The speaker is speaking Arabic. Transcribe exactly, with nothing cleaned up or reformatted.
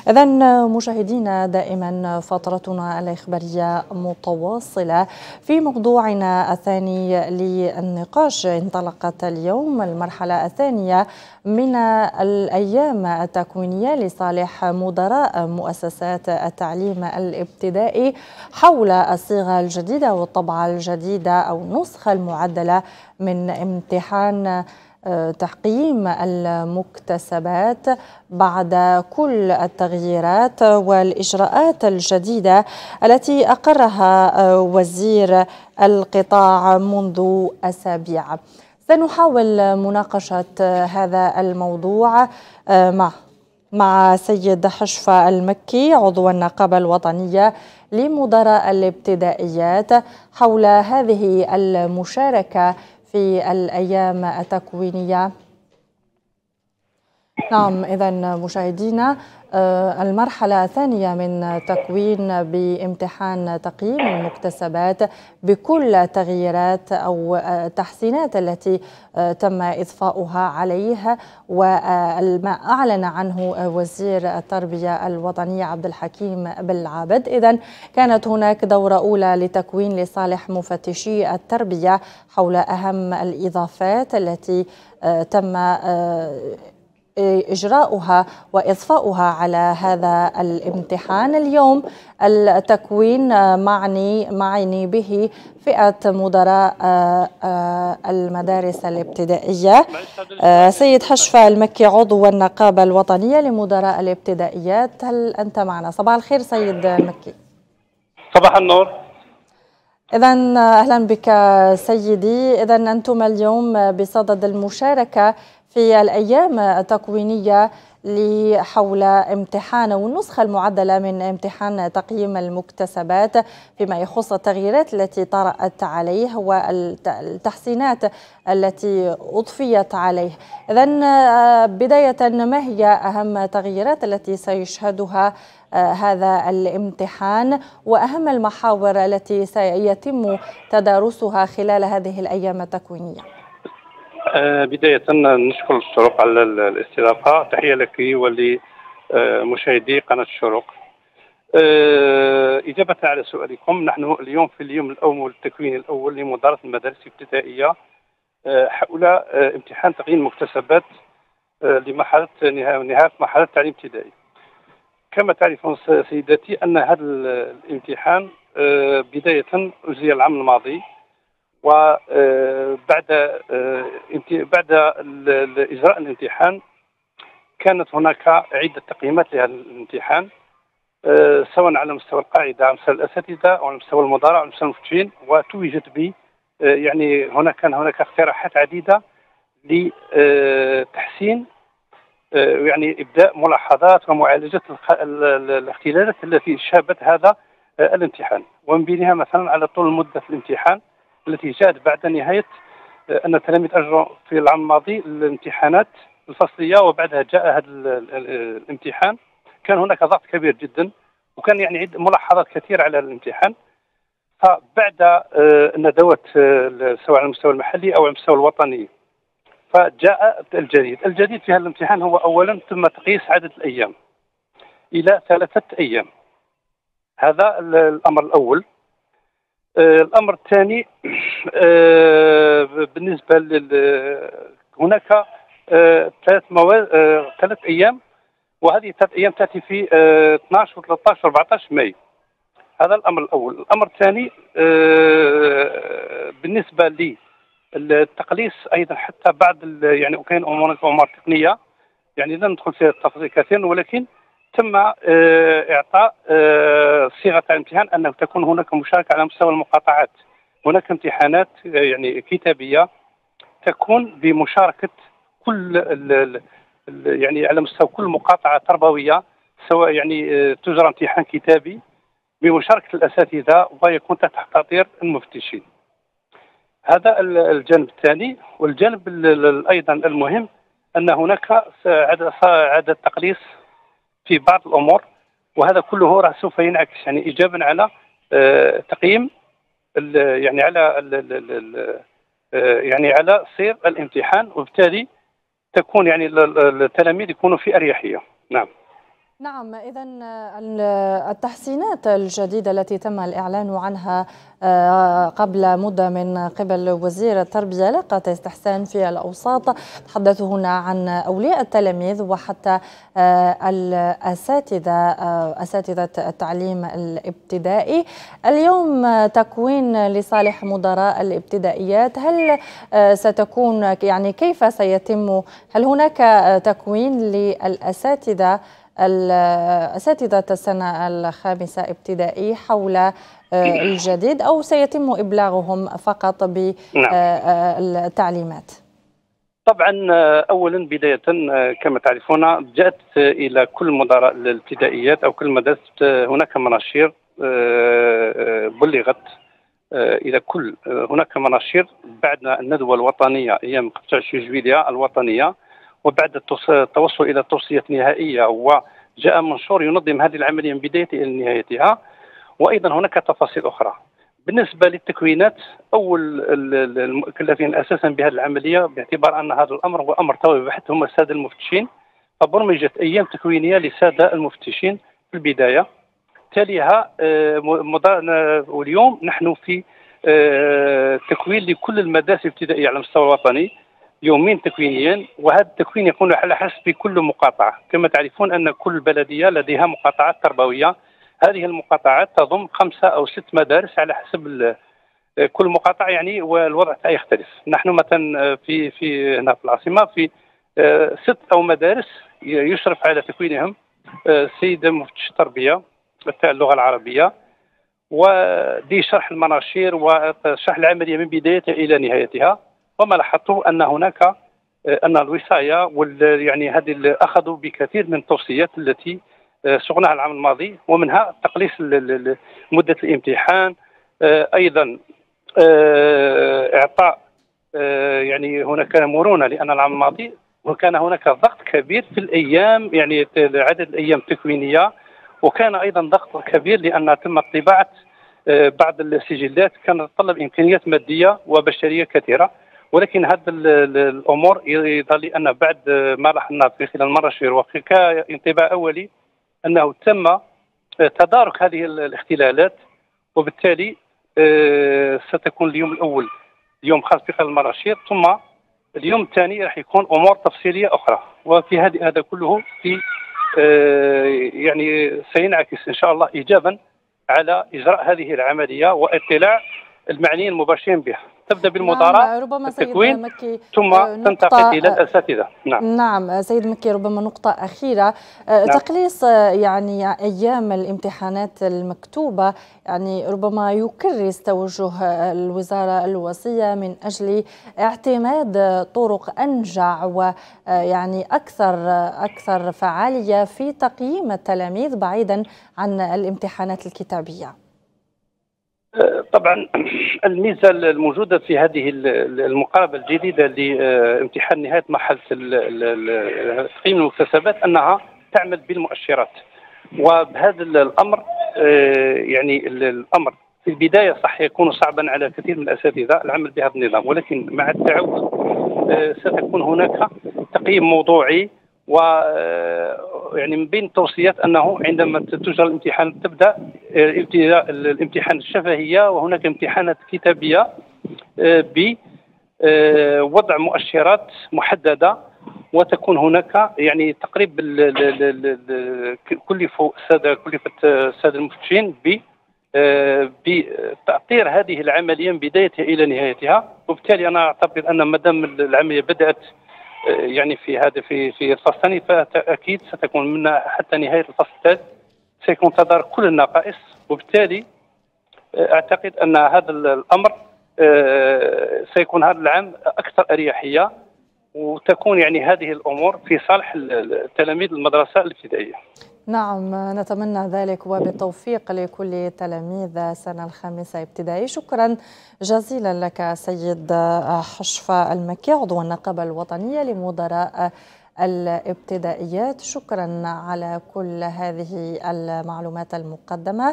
إذن مشاهدينا، دائما فترتنا الإخبارية متواصلة. في موضوعنا الثاني للنقاش، انطلقت اليوم المرحلة الثانية من الأيام التكوينية لصالح مدراء مؤسسات التعليم الابتدائي حول الصيغة الجديدة والطبعة الجديدة أو النسخة المعدلة من امتحان تقييم المكتسبات بعد كل التغييرات والإجراءات الجديدة التي أقرها وزير القطاع منذ أسابيع. سنحاول مناقشة هذا الموضوع مع مع سيد حشفة المكي، عضو النقابة الوطنية لمدراء الابتدائيات، حول هذه المشاركة في الأيام التكوينية. نعم، إذن مشاهدينا، المرحلة الثانية من تكوين بامتحان تقييم المكتسبات بكل التغييرات أو التحسينات التي تم إضفاؤها عليه، وما أعلن عنه وزير التربية الوطنية عبد الحكيم بالعابد. إذن كانت هناك دورة أولى لتكوين لصالح مفتشي التربية حول أهم الإضافات التي تم إجراؤها وإضفاؤها على هذا الامتحان. اليوم التكوين معني معني به فئة مدراء المدارس الابتدائية. سيد حشفة المكي، عضو النقابة الوطنية لمدراء الابتدائيات، هل أنت معنا؟ صباح الخير سيد المكي. صباح النور. إذن أهلا بك سيدي. إذن أنتم اليوم بصدد المشاركة في الأيام التكوينية حول امتحان والنسخة المعدلة من امتحان تقييم المكتسبات فيما يخص التغييرات التي طرأت عليه والتحسينات التي أضفيت عليه. إذن بداية، ما هي أهم التغييرات التي سيشهدها هذا الامتحان وأهم المحاور التي سيتم تدارسها خلال هذه الأيام التكوينية؟ بداية نشكر الشروق على الاستضافة. تحية لك ولمشاهدي قناة الشروق. إجابة على سؤالكم، نحن اليوم في اليوم الأول التكوين الأول لمدارس المدارس الابتدائية حول امتحان تقييم المكتسبات لمرحلة نهاية مرحلة التعليم الابتدائي. كما تعرفون سيداتي أن هذا الامتحان بداية أجري العام الماضي، وبعد بعد إجراء الامتحان كانت هناك عدة تقييمات لهذا الامتحان، سواء على مستوى القاعدة، على مستوى الأساتذة، أو على مستوى المدراء، على مستوى المفتشين. وتوجت ب يعني هناك كان هناك اقتراحات عديدة لتحسين يعني إبداء ملاحظات ومعالجة الاختلالات التي شابت هذا الامتحان، ومن بينها مثلا على طول مدة الامتحان التي جاءت بعد نهاية أن التلاميذ أجروا في العام الماضي الامتحانات الفصلية، وبعدها جاء هذا الامتحان. كان هناك ضغط كبير جدا، وكان يعني عدة ملاحظات كثيرة على الامتحان. فبعد الندوات سواء على المستوى المحلي أو على المستوى الوطني، فجاء الجديد. الجديد في هذا الامتحان هو أولا تم تقييس عدد الأيام إلى ثلاثة أيام. هذا الأمر الأول. الأمر الثاني، بالنسبة لل هناك ثلاث مواد ثلاث أيام، وهذه الثلاث أيام تأتي في اثناشر و ثلاثة عشر و أربعة عشر ماي. هذا الأمر الأول. الأمر الثاني، بالنسبة لي التقليص ايضا حتى بعد يعني وكاين امور امور تقنيه، يعني لا ندخل في التفاصيل كثيرا، ولكن تم اعطاء صيغه الامتحان انه تكون هناك مشاركه على مستوى المقاطعات. هناك امتحانات يعني كتابيه تكون بمشاركه كل ال ال يعني على مستوى كل مقاطعه تربويه، سواء يعني تجرى امتحان كتابي بمشاركه الاساتذه ويكون تحت تحضير المفتشين. هذا الجانب الثاني. والجانب ايضا المهم ان هناك عدد تقليص في بعض الامور، وهذا كله راه سوف ينعكس يعني ايجابا على تقييم يعني على يعني على صيغ الامتحان، وبالتالي تكون يعني التلاميذ يكونوا في اريحيه. نعم. نعم، إذا التحسينات الجديدة التي تم الإعلان عنها قبل مدة من قبل وزير التربية لاقت استحسان في الأوساط. تحدث هنا عن أولياء التلاميذ وحتى الأساتذة أساتذة التعليم الابتدائي. اليوم تكوين لصالح مدراء الابتدائيات، هل ستكون يعني كيف سيتم؟ هل هناك تكوين للأساتذة أساتذة السنة الخامسة ابتدائي حول الجديد، أو سيتم إبلاغهم فقط بالتعليمات؟ طبعا أولا بداية كما تعرفون جاءت إلى كل مدراء الابتدائيات أو كل مدارس هناك مناشير بلغت إلى كل هناك مناشير بعد الندوة الوطنية أيام خمسة وعشرين جويلية الوطنية، وبعد التوصل إلى توصية نهائية وجاء منشور ينظم هذه العملية من بدايتها إلى نهايتها. وأيضا هناك تفاصيل أخرى بالنسبة للتكوينات. أول المكلفين أساسا بهذه العملية باعتبار أن هذا الأمر هو أمر طويل بحث هم السادة المفتشين، فبرمجت أيام تكوينية للسادة المفتشين في البداية. تاليها واليوم نحن في تكوين لكل المدارس الابتدائية على المستوى الوطني يومين تكوينيا، وهذا التكوين يكون على حسب كل مقاطعة. كما تعرفون أن كل بلدية لديها مقاطعات تربوية، هذه المقاطعات تضم خمسة أو ست مدارس على حسب كل مقاطعة يعني، والوضع يختلف. نحن مثلا في في هنا في العاصمة في ست أو مدارس يشرف على تكوينهم السيد مفتش التربية بتاع اللغة العربية، ودي شرح المناشير وشرح العملية من بدايتها إلى نهايتها. وما لاحظته أن هناك أن الوصاية وال يعني هذه أخذوا بكثير من التوصيات التي سقناها العام الماضي، ومنها تقليص مدة الامتحان، أيضا إعطاء يعني هناك مرونة، لأن العام الماضي وكان هناك ضغط كبير في الأيام يعني عدد الأيام التكوينية، وكان أيضا ضغط كبير لأن تم طباعة بعض السجلات كانت تتطلب إمكانيات مادية وبشرية كثيرة. ولكن هذه الأمور يظهر لي أن بعد ما لاحظنا في خلال المناشير وكانطباع أولي أنه تم تدارك هذه الاختلالات، وبالتالي ستكون اليوم الأول اليوم خاص بخلال المناشير، ثم اليوم الثاني راح يكون أمور تفصيلية أخرى. وفي هذه هذا كله في يعني سينعكس إن شاء الله إيجابا على إجراء هذه العملية واطلاع المعنيين المباشرين بها. تبدأ بالمدراء نعم، التكوين مكي ثم تنتقل إلى الأساتذة. نعم نعم سيد مكي، ربما نقطة أخيرة. نعم. تقليص يعني أيام الامتحانات المكتوبة يعني ربما يكرس توجه الوزارة الوصية من أجل اعتماد طرق أنجع ويعني أكثر أكثر فعالية في تقييم التلاميذ بعيدا عن الامتحانات الكتابية. طبعا الميزه الموجوده في هذه المقاربه الجديده لامتحان نهايه مرحله تقييم المكتسبات انها تعمل بالمؤشرات. وبهذا الامر يعني الامر في البدايه صح يكون صعبا على كثير من الاساتذه العمل بهذا النظام، ولكن مع التعود ستكون هناك تقييم موضوعي. و يعني من بين التوصيات انه عندما تجرى الامتحان تبدا ابتداء الامتحان الشفهيه، وهناك امتحانات كتابيه بوضع مؤشرات محدده، وتكون هناك يعني تقريب كلف الساده كلفه الساده المفتشين ب بتأطير هذه العمليه من بدايتها الى نهايتها. وبالتالي انا اعتقد ان ما دام العمليه بدات يعني في هذا في في الفصل الثاني، فاكيد ستكون من حتى نهايه الفصل الثالث سيكون تدارك كل النقائص. وبالتالي اعتقد ان هذا الامر سيكون هذا العام اكثر اريحيه، وتكون يعني هذه الامور في صالح التلاميذ المدرسه الابتدائيه. نعم، نتمنى ذلك وبالتوفيق لكل تلاميذ السنة الخامسة ابتدائي. شكرا جزيلا لك سيد حشفة المكي، عضو النقابة الوطنية لمدراء الابتدائيات. شكرا على كل هذه المعلومات المقدمة.